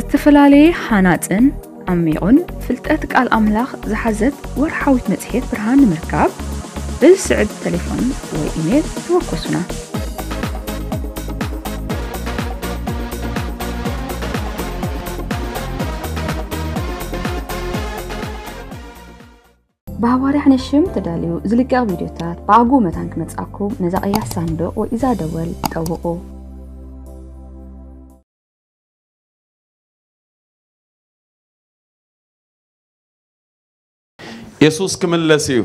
استفلالي حاناتن عميقون فلتأتك الأملاخ زحزت ورحاوت متحيط برهان مركاب بالسعد تليفون وإيميل توقسنا بهواري حنشم تداليو زلقاء فيديوتات باقو متانك متساكو نزاقيا صندوق وإذا دول توقو يسوس كمل لسيو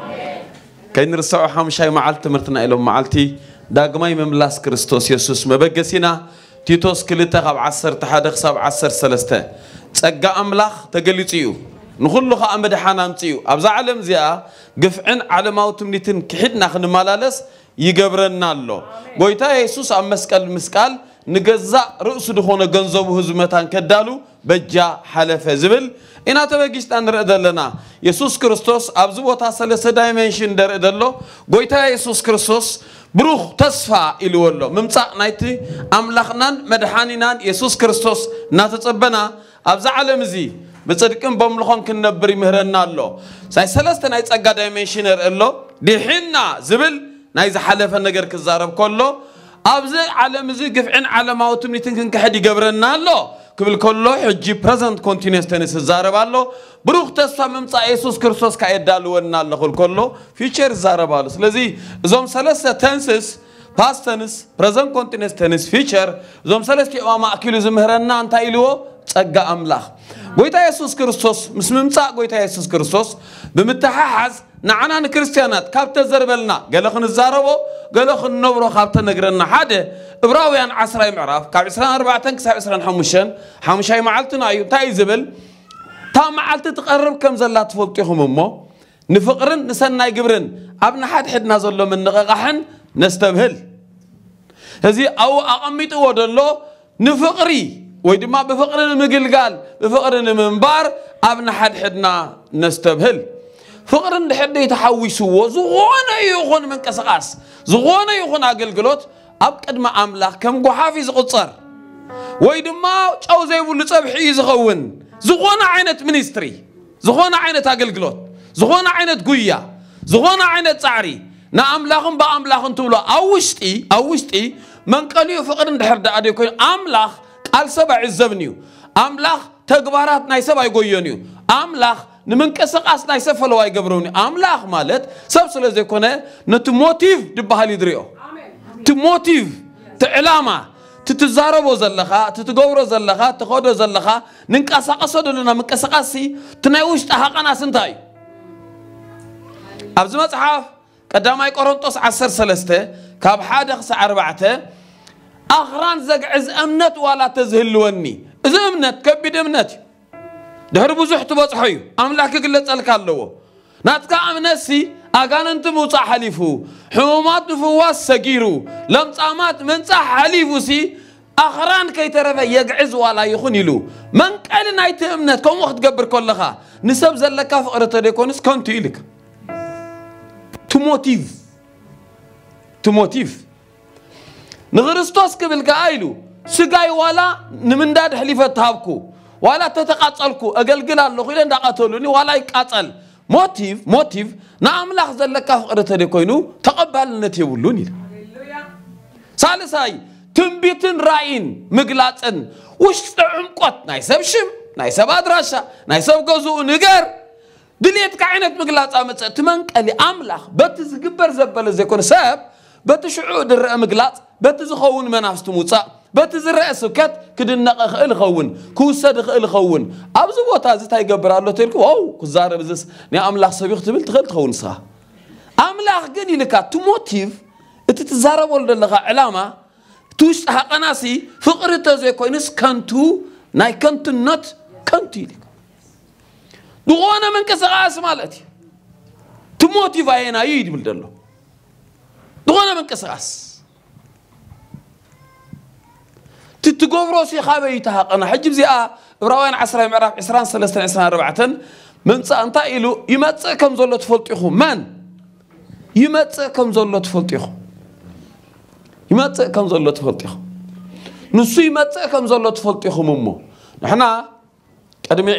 كاين رسعو حامشاي معالت مرتنا إلهم معالتي داقماي مملاس كريستوس يسوس مبقسينا تيتوس كلتا غاب عصر تحادق ساب عصر سلسته تسقى أملاخ تقليتيو نخلوها أمد حانان تيو أبزا علم زيا قفعن على موتم نيتن كحدنا خن مالالس يقبرنا الله قويتا يسوس أم مسكال نجزا رؤس دخون جنزوب هزمتان كدالو بجا حلف زبل إنا تبغيست أن ردلنا يسوس كريستوس أبزو وتصل سدايمنشن دردلو قويتا يسوس كريستوس بروح تصفى إلولو ممتع نايتي أملاخنان مدحانينان يسوس كريستوس ناتتصبنا أبزا علم زي بتصدقن بملخون كنبري مهرنا الله ساي سلسته ناي صقا دايمنشنر الله دحنا زبل ناي زحلف النجر كزارب كله ابز عالم زي قفعن علاماتهم نيتن كحد يقبرنا الله قبل كله حجي بريزنت كونتينيوس تنس زارب الله بروح تسفى ممصا يسوس كريستوس كايدالونا الله كله فيوتشر زارب الله ስለዚህ ዞም ሰለስተ ተንስስ past tense present continuous tense future ዞም ሰለስተ ማዕከሉ ዝምህረና አንታ ኢልዎ ጸጋ አምላኽ ጎይታ ኢየሱስ ክርስቶስ ምስምምጻ ጎይታ ኢየሱስ ክርስቶስ በመተሐሐዝ نعنا كريستيانات كابت زربلنا قالوا خن الزاربو قالوا خن نبرو خابت نقرنا حدا إبراويان عسراء معرف كاب عسران 4 كساب عسران حمشاي معلتنا أيو تاي زبل تا معلت تقرب كم زلات فولتيهم أمه نفقرن نسنا يقبرن أبنا حد نازل من نقاحن نستبهل هذه أو أقميت ودلو نفقري ويدما بفقرن مقلقال بفقرن منبار أبنا حدنا نستبهل فقرن لحد يتحوسوا زغونا يخون من كسقاس زغونا يخون أقلقلوت أبقد ما أملاك كم قحافيز قصر ويدما أو زي بولو صبحي يزغون زغونا عينة منستري زغونا عينة أقلقلوت زغونا عينة قوية زغونا عينة تعري نا أملاكم بأملاكم تولو أوشتي من قاليو فقرن لحد أديكوين أملاك قال سبع الزبنيو أملاك تقبارات ناي سبع يقويونيو أملاك نمن كسقاس ناي سفلوا يقبروني أملاخ مالت سبسل زي كونه نتموتيف دبهالي دريو تموتيف تعلامة تتزاربو زلخا تتقورو زلخا تخودو زلخا ننكسقاسو دلنا من كسقاسي تنايوش تحقنا سنتاي أبز مصحف قداماي قرنطوس 10:3 كاب 1:4 أخران زقعز أمنت ولا تزهلوني إذا أمنت كبد أمنتي دهر بزح تبصحيو أملاك قلت ألك اللو ناتكا أمنسي أقان أنت موصح حليفو حمومات نفواس سقيرو لمصامات منصح حليفو سي أخران كي ترفع يقعز ولا يخونيلو من قال نايت أمنت كم وقت قبر كلها نسب زلكا فقرة ديكونس كنت إليك تموتيف نغرستوس قبل قايلو سقاي ولا نمنداد حليفة تهابكو ولا تتقاتلكو أقلقل الله خيلا دقاتلوني ولا يقاتل موتيف نعم لاحظ لك فقرة ديكوينو تقبل نتيبولوني ثالثاي تنبيتن رأين مقلاتن وش تعمقات نايسب شم نايسب أدراشا نايسب قوزو نقر دليت كعينة مقلات أمتسا تمنك اللي أملاخ بتزقبر زبال زيكون ساب بتشعو در مقلات بتزخون منافس تموتسا بتزرع سكت كدنا خيل خون كوسد خيل خون أبز بوتازي تاي جبر الله تلك واو كزار بزس ني أملاخ سبيخ تبل تخيل خون صح أملاخ جني لك تموتيف تتزارب ولا لغة علامة توش حقناسي فقرة زي كوينس كنتو ناي كنتو نت كنتي لك دعوانا من كسغاس مالتي تموتيف أينا يد ملدلو دعوانا من كسغاس تتقبروا سي خابي يتحقنا حجب زي إبراوين 10 معرف 23-24 من أنت إلو يمتى كم زلة تفلتيخو من يمتى كم زلة تفلتيخو يمتى كم زلة تفلتيخو نسي يمتى كم زلة تفلتيخو ممو نحنا قدمي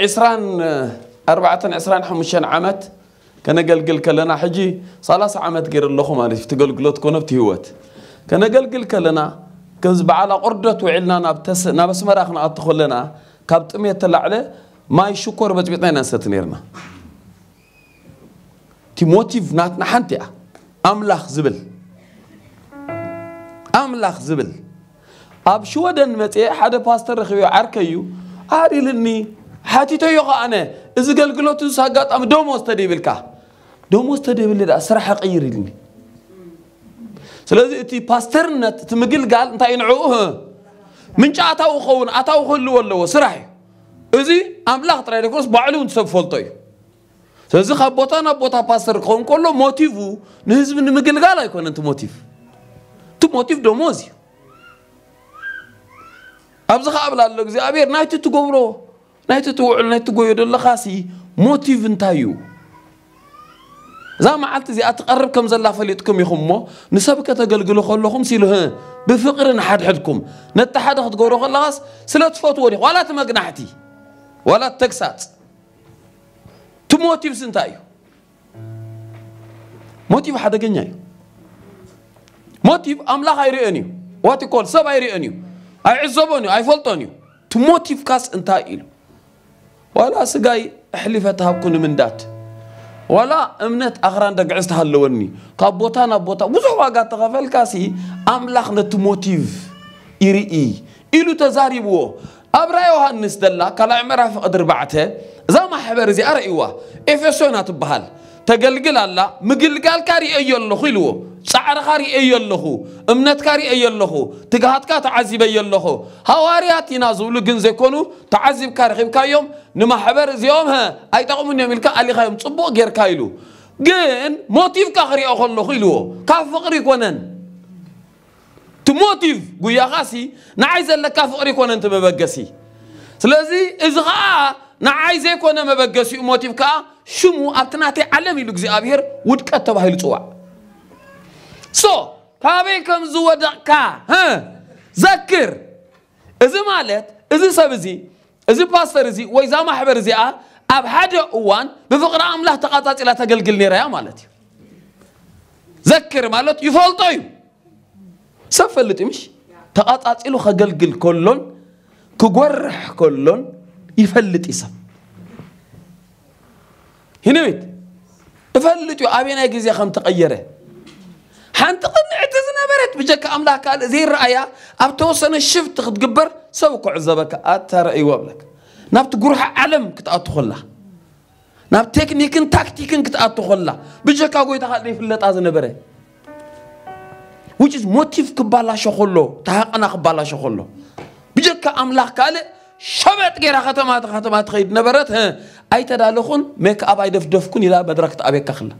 25 عامات كنقلقل كلنا حجي 30 عامات غير اللخو مالي تقلقلوت كونه بتهوت كنقلقل كلنا كذب على قردة وعلنا نابس مراخنا أدخلنا كابتمية تلعله ما يشكر بتبيتنا ستنيرنا تيموتيف ناتنا حنتيا أملاخ زبل أب شو دن متى حدا باستر خيو عركيو عاري لني حاتي تيوقع أنا إذا قلقلوت ساقات أم دوموس تديبلكا دوموس تديبل ده أسرح غير لني سلازي تي باسترنا تمقل قال انت ينعوه من جاء أتاو خلو ولا سرحي إذي أملاخ ترى لكروس بعلو نسب فلطي سلازي خبطانا بوتا باستر قوم كله موتيفو نهزم نمقل قال يكون انت موتيف تو موتيف دوموزي أبزخ قبل الله زي أبير نايت تقبرو نايت توعل نايت تقويد الله خاسي موتيف انتايو زي ما عدت زي أتقرب كم زلا فليتكم يخمو نسبك تقلقلو خلوكم سيلوها بفقر نحد حدكم نتحد تقولو خلاص سلا تفوتوني ولا تمقنحتي ولا تكسات تموتيف سنتايو موتيف حدا جنياي موتيف أملاخ يرينيو وات يقول سبع يرينيو أعزبوني أيفلطوني تموتيف كاس انتايلو ولا سجاي حلفتها بكون من دات ولا امنت اخران دغعست هلوني كابوتانا بوتا بزح واغا تغفل كاسي املاخ نتموتيف يري إلو تزاريبو ابرا يوحنس دلا كلا عمره فقدر بعته زي ما حبر زي ارئوا افسونا تبحال تقلقل الله مقلقال كاري ايلو خيلو صعر خاري ايلو امنت كاري ايلو تقهاتكا تعذب ايلو حواريات ينازولو جن زيكونو تعذب كاري خيبكا يوم نما حبر زيوم ها اي تقومون يملكا علي خايم صبو غير كايلو جن موتيف كاخري اخلو خيلو كافقري كونن تموتيف قويا غاسي نعايز لك كافقري كونن تمبغسي سلازي ازغا نعايز يكون مبغسي موتيف كا شمو ابتناتي علم يلو እግዚአብሔር ውድቀት ተባሂሉ ጽዋ كابيكم زودكا ذكر إذا مالت إذا سبزي إذا باستر زي وإذا ما حبر زي أب حدا أوان بفقر أملاح تقاطات إلى تقلقل نيريا مالتي ذكر مالت يفولطيو سفلت مش تقاطات إلو خقلقل كلون كقرح كلون يفلت إسم هنا بيت يفلت أبينا يجزي خم تغيره حنت قنعتزنا برت بجك أملاك قال زي الرأية أبتوصل الشفت تقبر سوق عزبك أترى وابلك نبت جروح علم كت أدخله نبت تكنيكن تكتيكن كت أدخله بجك أقول تخلي في اللي تازن بره which is motive كبالا شخلو تحق أنا كبالا شخلو بجك أملاك قال شبت غير ختمات خيد نبرت أي تدالخون ميك أب أي دفكون إلى بدركت أبيك كخله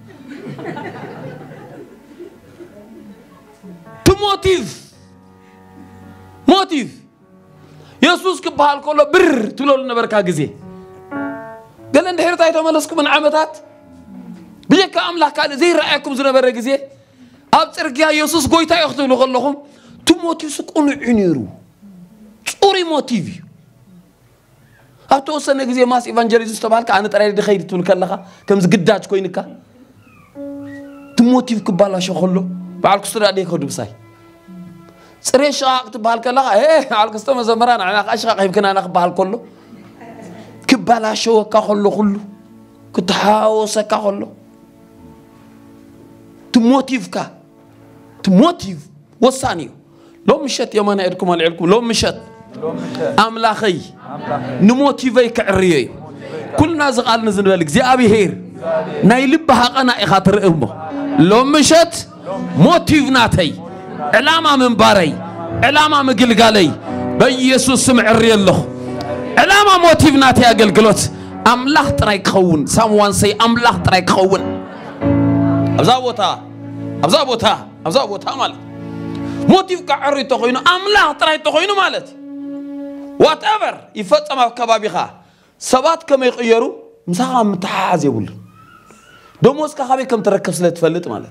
موتيف يسوس كبحال كله بر تلول نبركا غزي قال ان هيرتا يتملسكم من عامتات بيك املاك قال زي رايكم زنبر غزي اب صرغيا يسوس غويتا يختلو خلكم تموتيف سكون عنيرو صوري موتيف اتوسن غزي ماس ايفانجيليست تبالك انا طري دخيد تول كلخا كمز قداج كوينكا تموتيف كبالا شخلو بعلك سرا ديك خدبساي سريش عقد بالكلا على كستم زمران أنا أشرق يمكن أنا أقبل كله كبلا شو كخلو كله كتحاوس كخلو تموتيف وصانيو لو مشت يوم أنا أدكم على علكم لو مشت أملاخي نموتيفي كعريه كلنا زقال نزل بالك زي أبي هير نايلبها أنا إخاطر أمه لو مشت موتيف ناتي علامة من باري علامة مقلقالي بيسوس سمع الريالله علامة موتيف ناتي أقلقلوت أملاح ترايك خون someone say أملاح ترايك خون أبزابوتا مالت موتيف كعري تخوينو أملاح ترايك تخوينو مالت whatever يفتما كبابيخا سبات كما يغيروا مساقا متحاز يقول دوموس كخابي كم تركب سلة تفلت مالت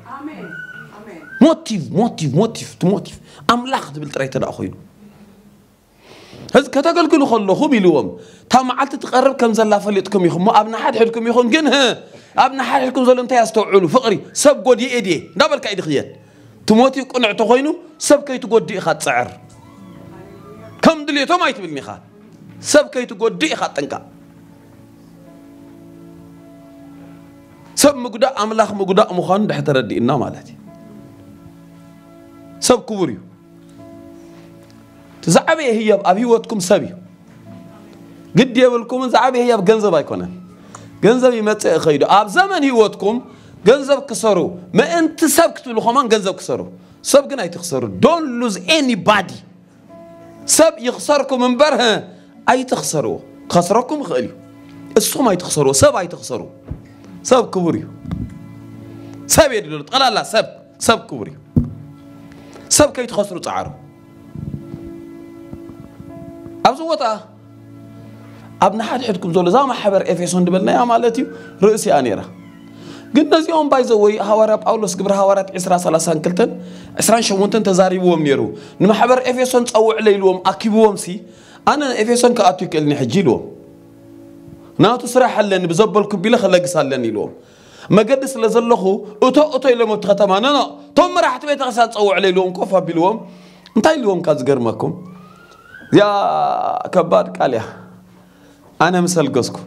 موتيف أملاح تبل ترايك تدا أخوينو هذا كتقلقلوا خلوهم يلوم تام عالت تقرب كم زلا فليتكم يخم ما أبنا حد حدكم يخون جنها أبنا حد حدكم زلا أنت يستوعلوا فقري سب قدي إيدي دبل كايد خيات تموتي قنع تخينو سب كي تقدي خات سعر كم دليتو ما يتبلني خات سب كي تقدي خات تنكا سب مقدا أملاخ مقدا مخان ده تردي إننا مالتي سب كوريو زعبي هي أبي واتكم سبي قد يبلكم زعبي هي بجنزب أيقونن جنزب يمتى خير أب زمن هي واتكم جنزب كسروا ما أنت سبكت له خمان جنزب كسروا سب جنا يتخسروا don't lose anybody سب يخسركم من برها أي تخسروا خسركم خالي الصوم أي تخسروا سب أي تخسروا سب كوريو سب يدلوا قال لا سب كوريو سب كي تخسروا تعاروا أبزوطة أبن حد حدكم زول زام حبر إفيسون دبلنا يا مالتي رئيسي أنيرة قلنا زيهم بايزوي هوارا باولوس قبر هوارات عسرا سلاسان كلتن عسران شمونتن تزاريبوهم نيرو نما حبر إفيسون تقوع ليلوهم أكيبوهم سي أنا إفيسون كأتوك إلني حجيلوهم ناتو سراح لن بزبلكم بلا خلاق سالني لوهم ما قدس لزلخو أتو إلى متختمان أنا توم راح تبيت غسال تقوع ليلوهم كوفا بلوهم انتاي لوهم كازقر ماكم يا كبار قاليا أنا مثل قصكو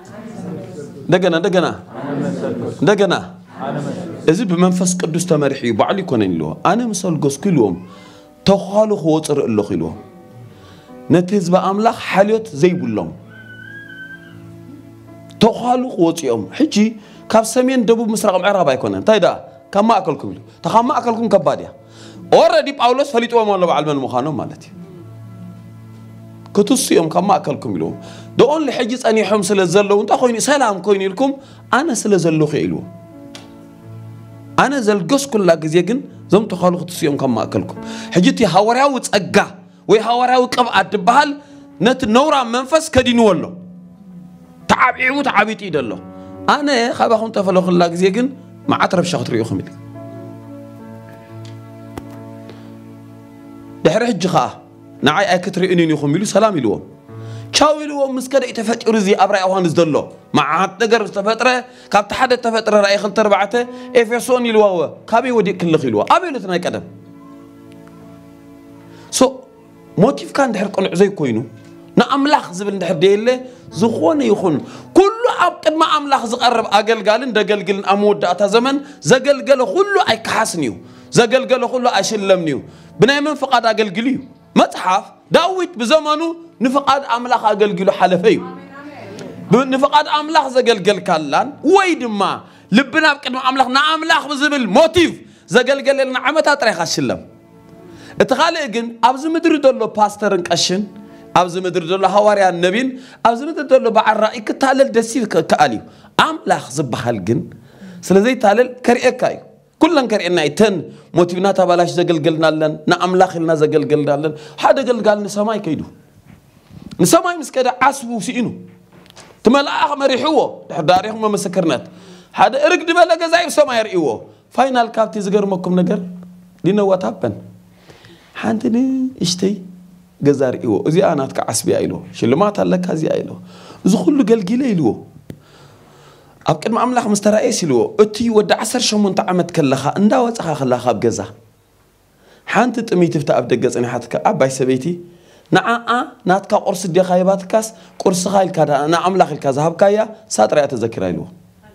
دقنا إذا بمنفس قدوس تمرحي بعلي كونين له أنا مثل قصكو لهم تخالو خوصر اللو خلوهم نتيز بأملاخ حاليوت زي بولهم تخالو خوصيهم حجي كاف سمين دبوب مسرق معرابا يكونن تايدا كما أكلكم له تخما أكلكم كباديا already باولوس فليتوا مالو بعلم المخانو مالتي كتوسيهم كما أكلكم لهم دون لحجز أني حمس للزلو أنت أخويني سلام كويني لكم أنا سلزلو خيلو أنا زلقس كل جزيجن زم تخالو كتوسيهم كما أكلكم حجتي هوراو تأجع وهوراو كبع الدبال نت نورا منفس كدين والله تعبيعو تعبيت إيد الله أنا خباهم تفلو كل جزيجن ما أترب شخطري يخملي دحر حجخا نعاي أكتري إني يخملوا سلام يلوم شاوي لوم مسكدة يتفتح رزي أبرأ أوهان زدلله مع هتجر تفترة كابت حدا تفترة رأي خل تربعته إفسون يلوه كابي ودي كل خلوه أبي لتناي كذا موتيف كان دحر كون عزي كوينو نأملاخ زبل دحر ديله زخون يخون كله أبقد ما أملاخ زقرب أقل قالن دقل قلن أمود داتا زمن زقل قال كله أي كحسنيو زقل قال كله أشلمنيو بناء من فقط أقل قليو متحف داويت بزمانه نفقد أملاخ أقل قلو حلفيو نفقد أملاخ زقل قل كالان ويد ما لبنا بقد ما أملاخ نأملاخ بزبل موتيف زقل قل لنا عمتها تريخ الشلم اتخالي اقن أبز مدر دولو باسترن كأشن أبز مدر دولو هواريا النبين أبز مدر دولو بعد رأي كتالل دسيف كأليو أملاخ زبخال قن سلزي تالل كريئكايو كلن كرينا يتن موتيفنا تبلاش زقل قلنا لن نأملاخ لنا زقل قلنا لن حدا قل نسماي كيدو نسماي مسكدا عصبو سينو تملاخ مريحوه داريهم ما مسكرنات هذا ارقد بلا جزايب سما يرئيوه فاينال كابتي زغر مكم نجر دينا وات هابن حانتني اشتي جزار ايوه ازي انا كعصبي ايلو شلمات لك هذه ايلو زو كله قلقيله يلو ابقد ما املاخ مسترئيس يلو اتي ود 18 عمت كلخا اندا وصخا خلاخا بجزا حانت طمي تفتا ابدغصني حتك اباي سبيتي نعا ناتكا قرص دي خايباتكاس قرص خايل كذا انا املاخ الكذهب كايا ساطريا تذكر ايلو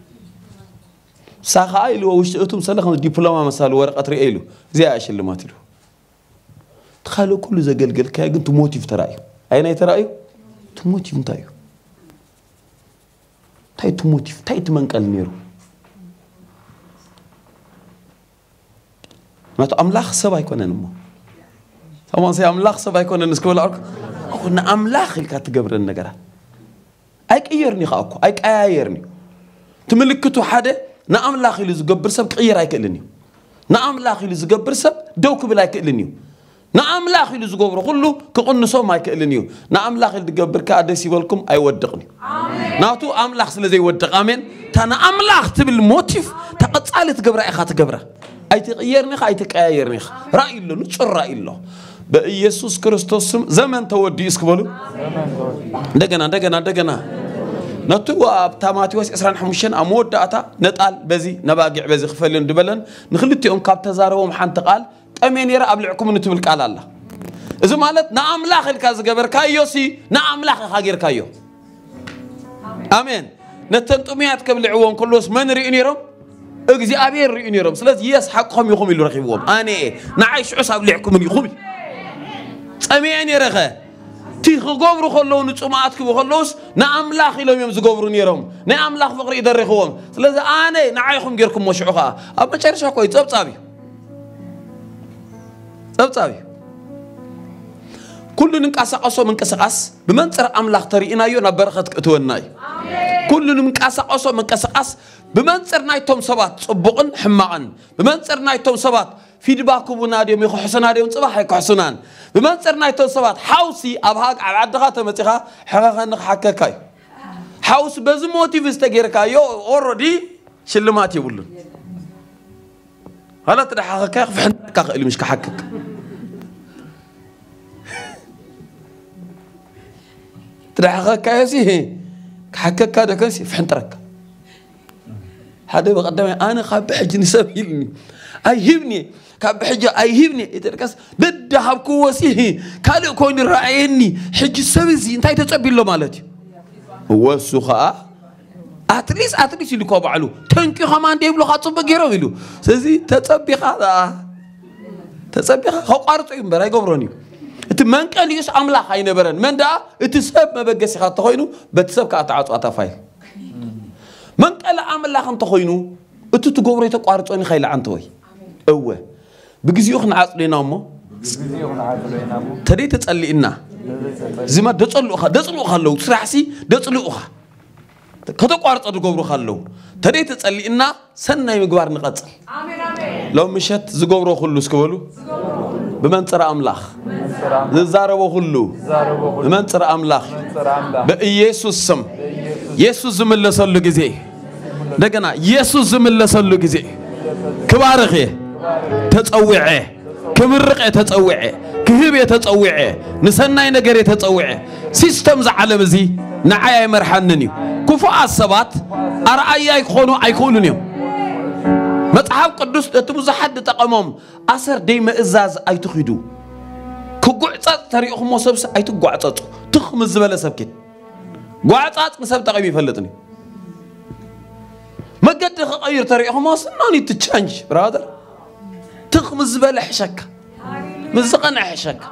ساخا ايلو وشتوم سلخن دبلوما مسال ورقه ريلو زي اشلمات له تخالو كل زقلقل كاي كنت موتيف ترايو اين ترايو تموتيف نتايو تاي تموتيف تاي تمنقل نيرو ما املاخ سبا يكونن مو طبعا سي املاخ سبا يكونن اسكول ارك كنا املاخ الك تقبر النجر اي قيرني خاكو اي قايرني تملكتو حدا نا املاخ اللي زغبر سب قير ايكلني نا املاخ اللي زغبر سب دوك بلا يكلني نا املاخ اللي زغبر كله كقنصو ما يكلنيو نا املاخ اللي تقبر كادس يبلكم اي ودقني امين ناتو املاخ سلازي يودق امين تانا املاخ تبل موتيف تقصالت تقبر اي خا تقبره اي تغيرني اي تقايرني راي له نصر راي له بإيسوس كريستوس زمن تودي اسكبلو دغنا نتو تاماتيوس 25 امود داتا نطال بزي نباغع بزي خفلن دبلن نخلتيهم كاب تزاربهم حنت قال طمين يرا ابلعكم نتبل قال الله اذا مالت ناملاخ الكاز غبر كايوسي ناملاخ خاغير كايو امين نتنطميات كبلعوهم كلوس من رينيرم اغزيابير رينيرم سلاذ يسحقهم يخم يلو رخيبهم اني نعيش عصاب لعكم يخم طمين يرخه تي خغبرو خلو نصمات كبو خلوس ناملاخ يلوم يم زغبرو نيرم ناملاخ فقر يدرخوم سلاذ اني نعيخم غيركم مشعوخا اب مچرشا كوي صبصابي كل ننقاسقاسو منقسقاس بمنصر املاخ ترينايو نبرخت كتوناي كل ننقاسقاسو منقسقاس بمنصر نايتوم سبات صبقن حماقن بمنصر نايتوم سبات فيدباكو بناديوم يخحسناديوم صباح يكحسنان بمنصر نايتوم سبات حوسي ابهاق عدغا تمصيخا حقا نحككاي حوس بزموتيف استغيركايو اوريدي شلمات يبلن هلا تدحقك فحنك قال مش كحكك تدحقك ياسي كحكك هذا كنسي فحنترك هذا بقدمي انا خاب حجني سبيلني ايهبني كاب حجه ايهبني يتركس بدهب كوسي قال كون رايني حج سبزي انت تتصبي له مالتي هو السخاء اتليس يلكو بعلو تنكي كمان ديبلو خاطب غيرو يلو سزي تصبيخا خقارطو يمبر يغبروني ات منقليس املاح اينبرن مندا ات سب مبغس خاط خوينو بتسب كاتعصو اتفايل منقل املاح انت خوينو ات تغبرو يتقارطوني خيل انت وي اوه بغزيو خنعصلينامو تدي تصلينا زما دصلوخا لو سراحسي دصلوخا كتقارط دغبرو خالو تدي تصلينا سناي مغبار نقصل لو مشت زغبرو كله اسكبلو بمنصر املاح زاربو كله بمنصر املاح بإيسوس سم يسوع زملسلو غزي دغنا يسوع زملسلو غزي كبارخه تصوعه كمرقه تصوعه كهبه تصوعه نسناي نغير تصوعه سيستم زعلم زي نعاي مرحنني كفو السبات ارأي يكونوا ايكونونيو مصحف قدوس تبز حد تقمم اثر ديم ازاز ايتخيدو كغعصات تريخمو سبس ايتغعصص تخم زبل سبكت غعصات مسب تقيم يفلطني مقد خير تريخمو سنوني تشانج برادر تخم زبل حشك مزقن حشك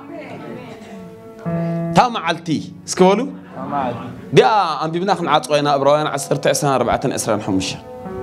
تامعلتي اسكولو بيا ام بيبنا خنعصوينا ابراهيم 10 9 4 25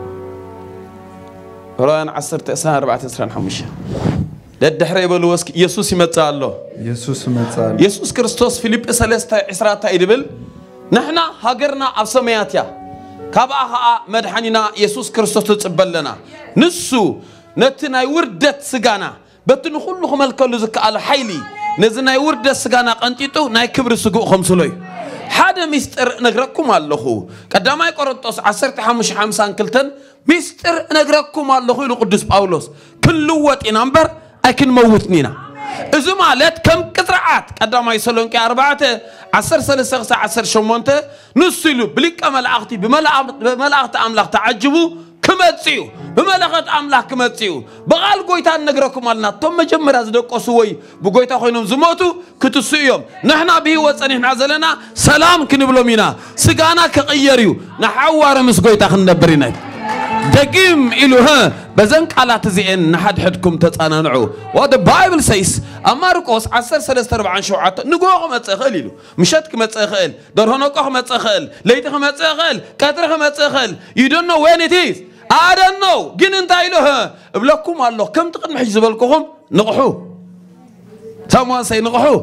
ابراهيم 10 9 4 25 للدحر يبلو وسك يسوع يمصى الله يسوع كريستوس فيليب 3 10 يدبل نحنا هاجرنا اب سمياتيا كابا مدحنينا يسوع كريستوس تصبلنا نسو نتناي وردت سغانا بتن كله ملكلو زكال حيلي نزناي وردت سغانا قنطيطو ناي كبر سغو خمسلوي حدا مستر نغركم الله قداماي قرنطوس 10:55 كلتن مستر نغركم الله يلو قدوس باولوس كل وطي نمبر اكن موتنينا اذا مالت كم قطرعات قداماي سلونقي 4:10:3:18 نسلو بليق ملائكتي بملائكه املاح تعجبوا كمصيو بملائكه املاح كمصيو بقال قويتا نغركم الله توم مجمر ازدقسو وي بقويتا خوينم زموتو كتسيوم نحنا به وصنحنا زلنا سلام كنبلومينا سغانا كقيريو نحوار مس قويتا خنبرينا دقيم إلوها بزنك على تزين نحد حدكم تتأنعنعو وهذا بايبل سيس أماركوس 10:3 شوعات نقوغ متسخل مشتك متسخل درهنوكوغ متسخل ليتك متسخل كاترك متسخل you don't know when it is I don't know جن انت إلوها بلكم الله كم تقد محجز بالكم نقحو ساموان سي نقحو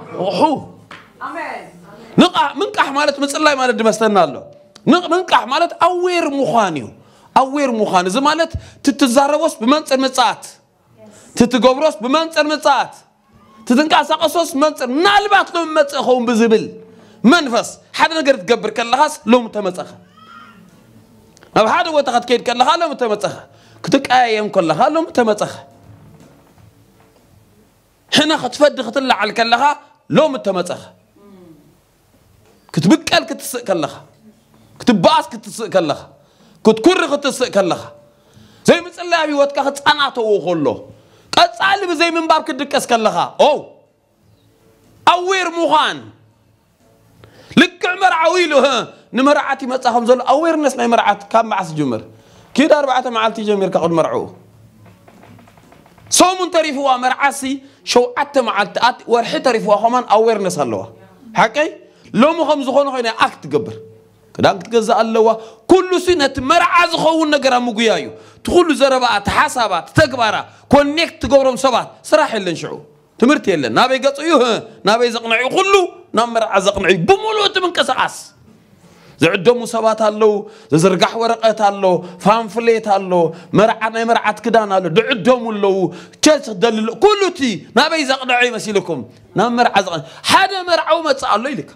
نقح منقح مالت مصلاي مالت دمستنا الله منقح مالت أوير مخانيو أوير مخان إذا مالت تتزاربوس بمنصر مصات تتغبروس بمنصر مصات تتنقاسقسوس منصر نالبات لو مصخون بزبل منفس حدا نغير تغبر كلهاس لو متمصخ اب حدا وتخت كيد كلها لو متمصخ كتقايم كلها لو متمصخ حنا ختفد ختلع على كلها لو متمسخ كتبكل كتسق كلها كتباس كتسق كلها كتكر كتسق كلها زي مثل أبي واتك ختصنعته وخلو قصال بزي من باب كدكس كلها أو أوير مخان لك مرعويله ها نمرعاتي متصاهم زول أوير ناس نمرعات كم معس جمر كده 4 معالتي جمير كقد مرعوه صوم تريفوا مرعاسي شو أت معالتات ورح تريفوا خمان أوير ناس الله حكي لو مخم زخونه خينا أكت جبر كده أكت جزء الله كل سنة مرعاز خون نجرا مجيايو تقول زربات حسابات تكبره كونكت جورم سبات صراحة اللي نشعو تمرتي اللي نبي قطعيه نبي زقنعي كله نمر عزقنعي بمولوت من كساس زعدمو سبات الله زرقح ورقات الله فانفليت الله مرعنا مرعت كدان الله دعدمو الله كيس دلل كله تي نبي زقنعي مسيلكم نمر عزقنعي حدا مرعو ما تسأل لك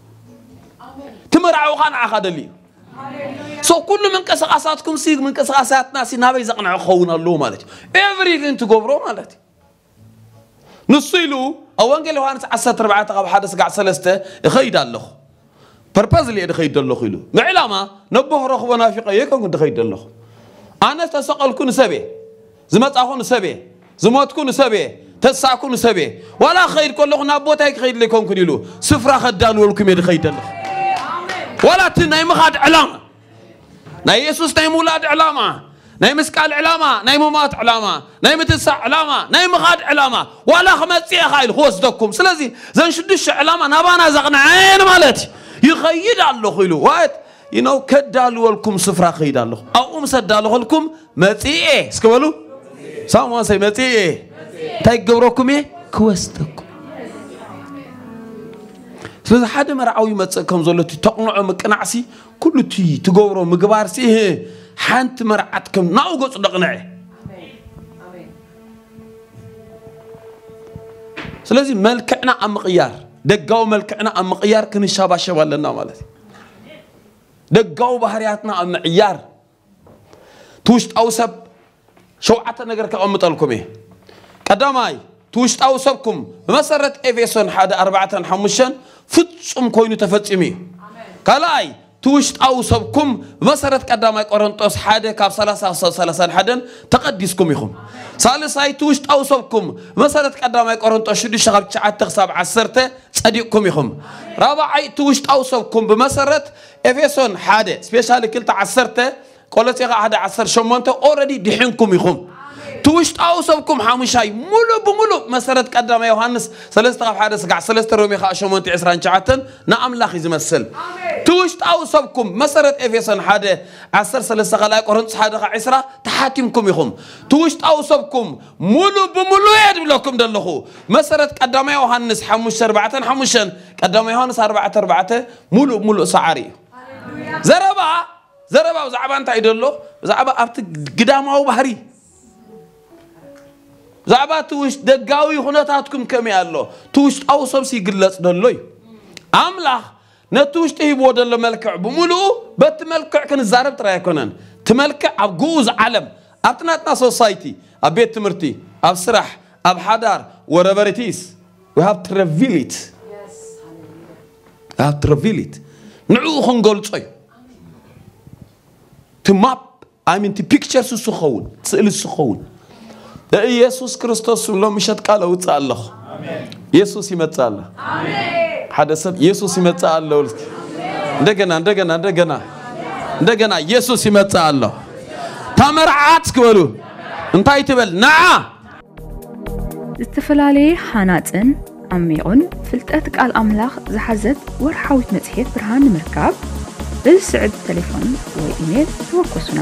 تمرعو خان عخدلي سو كل من كساساتكم سيق من كساسات ناس نبي زقنعي خونا الله مالك everything to go wrong مالك نصيلو أوانجيل وانس 14 قاب حدث قاع 3 يخيد الله purpose اللي يخيد الله خيلو معلما نبه رخ ونافقة يكون كنت خيد الله أنا تسقل كون سبي زمت أخون سبي زموت كون سبي تسع كون سبي ولا خير كله نابوتك خيد لكم كنيلو سفرة خدان ولكم يخيد الله ولا تناي مخاد علامة ناي يسوس ناي مولاد علامة ناي مسكال علامة ناي ممات علامة ناي متسع علامة ناي مخاد علامة ولا خمسية خايل خوص دكم سلازي زين شدش علامة نبانا زغنا عين مالتي يخيد الله خيلو وايت ينو كدالو لكم سفرة خيد الله أو مسدالو لكم متيه سكبلو سامون سي متيه تايقبروكم ايه كوستكم سلازي حد مرعوي متسكم زولتي تقنعو مقنعسي كله تي تقبرو مقبارسي حانت مرعتكم ناوغو صدقنعي سلازي ملكعنا ام مقيار دقاو ملكعنا ام مقيار كن شابا شبا لنا مالتي دقاو بحرياتنا ام معيار توشت اوسب شوعة نقر كأمطلكم ايه قداماي توشت اوسبكم بمسرة افيسون حدا 4-5 فتشم كوينو تفتشمي كالاي توشت أوصبكم مسرت قدامي قرنطوس حدا كاب 30 حدا تقدسكم يخم ثالثاي توشت أوصبكم مسرت قدامي قرنطوس شدي شغب 9-10 صديقكم يخم رابعاي توشت أوصبكم بمسرت إفيسون حدا سبيشال كلتا 10 قولت يا حدا 10 شمونته اوريدي دحينكم يخم توشت أوصبكم حامشاي مولو بمولو مسرت قدام يوحنس 3 رومي خاشمونتي 29 نعم لاخي زمسل توشت أوصبكم مسرت إفيسون حدا 10 غلاي قرنطس حدا 10 تحاتمكم يخم توشت أوصبكم مولو بمولو يدبلكم دلخو مسرت قدام يوحنس 5 قدام يوحنس 4 مولو بمولو سعاري زربا وزعبا انت يدلو زعبا ابت قداماو بحري زعبا توشت دقاوي خناتاتكم كمي الله توشت أوصب سيقلص دلوي أملاح نتوشت هيبو دل ملكع بمولو بت ملكع كان الزارب ترى يكونن تملكع أبجوز علم أبتناتنا سوسايتي أبيت تمرتي أب سرح أب حدار وربرتيس we have to reveal it we have to reveal it نعو خنقول صي to map I mean to picture سخون تسأل السخون يسوع كريستوس لو مشت قال وصى الله يسوع يمصى الله حدث يسوع يمصى الله እንደገና يسوع يمصى الله تمرعات كبلو انتي تبل نعا استفلالي حاناتن عميقون فلتات قال املاخ زحزت ورحاوت مصحف برهان مركاب بالسعد تليفون وايميل توكسنا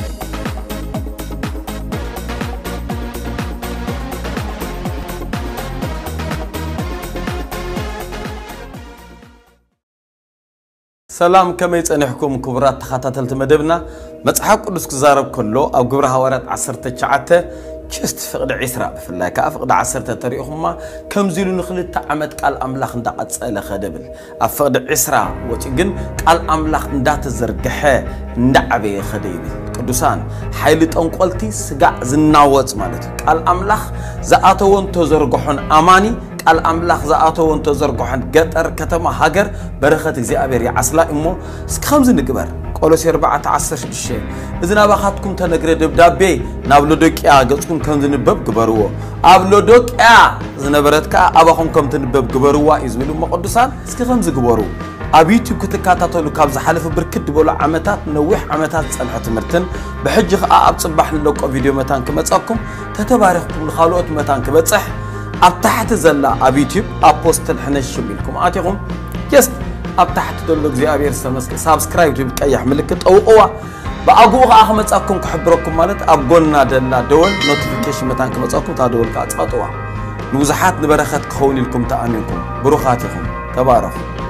سلام كما يصنحكم كبرات تخاتلت مدبنا مصحف قدس كزارب كله او غبر حوارات 19 جست فقد عسرا بفلا كافقد 10 تريخما كم زيلو نخلت عمد قال املاح اندا قصله خدبل افقد عسرا وتي جن قال املاح اندا تزرغخه اندا عبي خديبي ቅዱሳን ሓይሊ ጠንቆልቲ ስጋዕ ዝናወጽ ማለት ቃል አምላኽ ዘአተወን ተዘርግሖን አማኒ ቃል አምላኽ ዘአተወን ተዘርግሖን ገጠር ከተማ ሃገር በረኸት እግዚአብሔር ይዓስላ እሞ እስከምዝ ንግበር ቆሎሴ 4:16 እዝና ባኻትኩም ተነግረ ደብዳቤ ናብ ሎዶቅያ ገጽኩም ከም ዝንበብ ግበርዎ ኣብ ሎዶቅያ ዝነበረትካ አባኹም ከም ትንበብ ግበርዋ ይዝብሉ ቅዱሳን እስከ ከምዝ ግበሩ ኣብ ዩቲዩብ ክትከታተሉ ካብ ዝሓለፈ ብርክት በሉ ዓመታት ነዊሕ ዓመታት ጸንሐ ትምህርትን ብሕጂ ኸኣ ኣብ ጽባሕ ንለቆ ቪድዮ መታን ክመጻኩም ተተባረኽኩም ንኻልኦት መታን ክበጽሕ ኣብ ታሕቲ ዘላ ኣብ ዩቲዩብ ኣፖስትል ሕነሽም ኢልኩም ኣቲኹም ጀስት ኣብ ታሕቲ ዘሎ እግዚአብሔር ሰመስክ ሳብስክራይብ ትብቀያሕ ምልክት ጠውቁዋ በአጉኡ ኸኣ ክመጻኩም ክሕብረኩም ማለት ኣብ ጎና ደላ ደወል ኖቲፊኬሽን መታን ክመጻኩም ታደወልካ ኣጻጥዋ ንብዙሓት ንበረኸት ክኸውን ኢልኩም ተኣሚንኩም ብሩኻት ኢኹም ተባረኹ